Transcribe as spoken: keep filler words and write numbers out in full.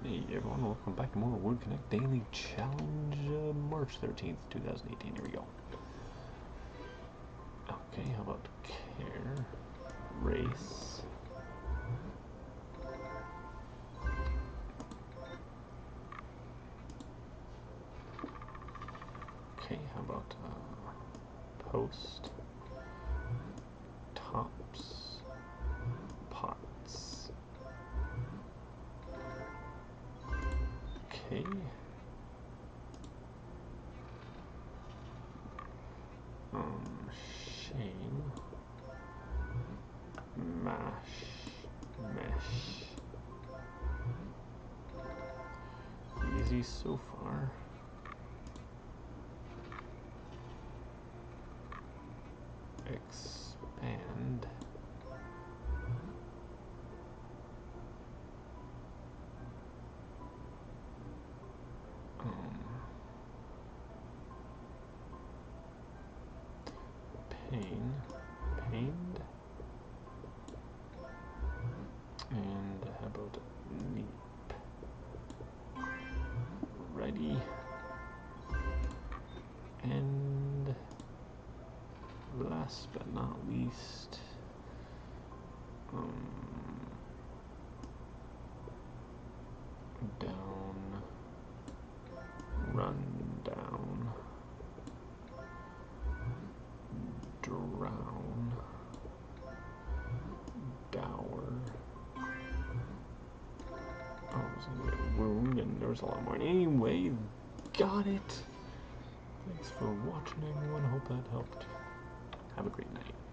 Hey everyone, welcome back to more Word Connect Daily Challenge, uh, March thirteenth, two thousand eighteen. Here we go. Okay, how about care, race, okay, how about uh, post, tops, pots, okay, um, shame, mash, mesh, easy so far. Expand, um, pain, pained, and how about neep, ready, and last but not least, um, down, run down, drown, dour. Oh, I was gonna get a wound, and there was a lot more. Anyway, got it. Thanks for watching, everyone. Hope that helped. Have a great night.